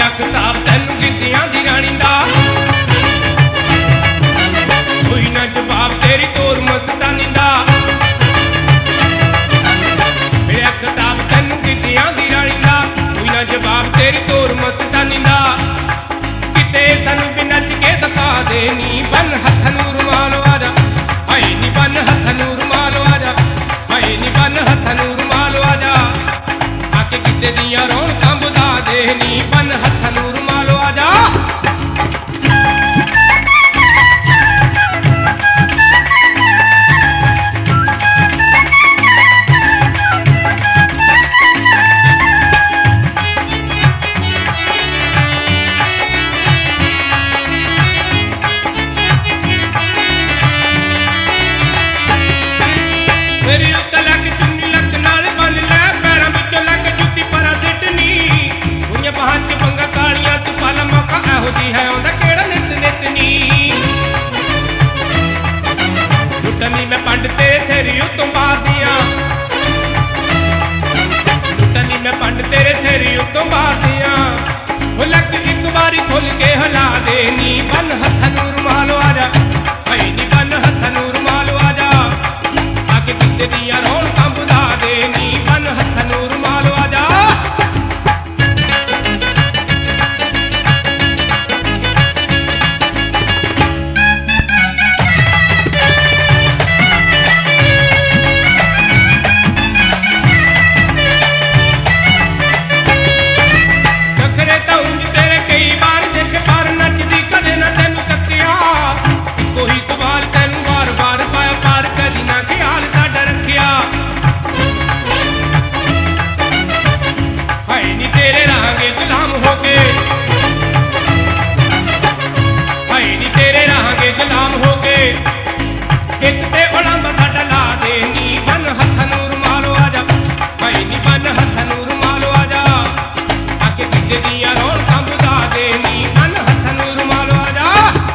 खिताब तैनू गिद्धियां दी रानी दा कोई ना जवाब तेरी तोर मस्तानी दा मेरा खिताब तैनू गिद्धियां दी रानी दा कोई ना जवाब तेरी तोर मस्तानी दा किते सानू भी नच के दिखा दे नी बन हथ नूं रुमाल वाजा हाय नी बन हथ नूं रुमाल वाजा हाय नी बन हथ नूं रुमाल वाजा आके किते दियां रौनकां बुझा दे नी बन हथ नूं रुमाल वाजा मेरी उत्ते लग चुन्नी लक नाल बन लै पैरां विचों लग जुत्ती परा सिटनी उइयां बाहां च पंगा कालियां तू पल मौका एहो जी है आउंदा केड़ा नित नितनी लुटनी मैं पंड तेरे सिर उत्तों मारदियां लुटनी मैं पंड तेरे सिर उत्तों मारदियां ओ लक इक बारी खुल के हिला दे नी बन हथ नूं रुमाल वाजा हाय नी बन हथ नूं रुमाल वाजा किते दियां रौनकां बुझा दे नी बन हथ नूं रुमाल वाजा नखरे तां उंज तेरे कई बार देखे पर नचदी कदे ना तैनू तक्किया कोई सवाल तैनू वार वार पाया पार कदी ना ख्याल हाय नी तेरे रहांगे गुलाम होके हाय नी तेरे रहांगे गुलाम होके एक ते उलंब साडा ला दे नी बन हथ नूं रुमाल वाजा हाय नी बन हथ नूं रुमाल वाजा आके किते दियां रौनकां बुझा दे नी बन हथ नूं रुमाल वाजा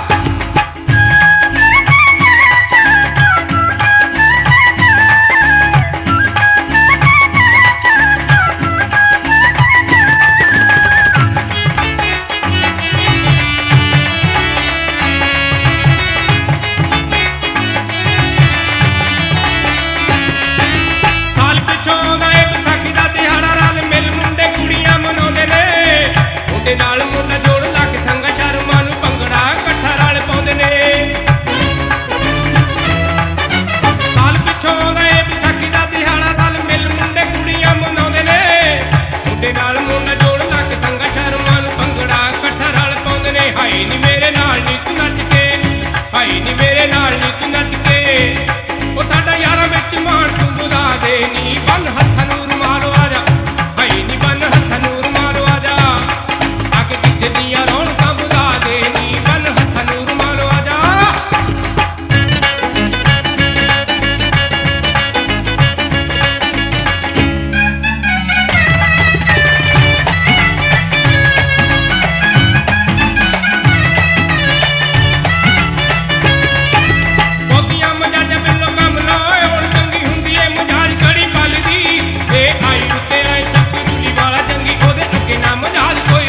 नाल मुंडा जोड़ लग संगा शर्मा नूं भंगड़ा कट्ठा रल पाउंदे ने साल पिछों आउंदा ए विसाखी दा दिहाड़ा रल मिल मुंडे कुड़ियां मनाउंदे ने मुंडे नाल मुंडा जोड़ लग संगा शर्मा नूं भंगड़ा कट्ठा रल पाउंदे ने हाय नी मेरे नाल नी तू नच के हाय नी मेरे नाल नी तू नच के ओ साडा यारां विच मान तू बुझा दे नी बन हथ नूं रुमाल वाजा हाय नी बन हथ नूं रुमाल वाजा किते दियां रौनकां बुझा दे नी बन हथ नूं रुमाल वाजा ਬਹੁਤੀਆਂ ਮਜਾਜਾਂ ਮਿਲੋ ਕੰਮ ਨਾ ਹੋਣ ਚੰਗੀ ਹੁੰਦੀ ਏ ਮਜਾਜ ਕੜੀ ਪਲ ਦੀ ਇਹ ਆਈ ਉੱਤੇ ਆਏ ਚੱਕੂਲੀ ਵਾਲਾ ਚੰਗੀ ਉਹਦੇ ਅੱਗੇ ਨਾ ਮਜਾਜ ਕੋਈ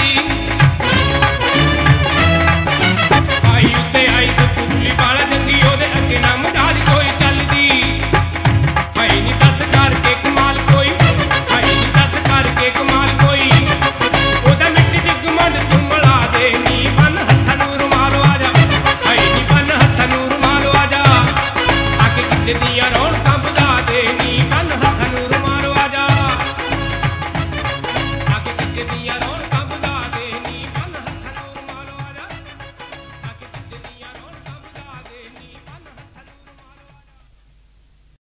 वाला जंगी ओदे अगे ना मजाल कोई चलदी हाय नी दस करके कमाल कोई हाय नी दस करके कमाल कोई ओदा मिट जिग मंड तू मिला दे नी बन हथ नूं रुमाल वाजा हाय नी बन हथ नूं रुमाल वाजा आके किते दियां रौनकां बुझा दे नी बन हथ नूं रुमाल वाजा आके किते दियां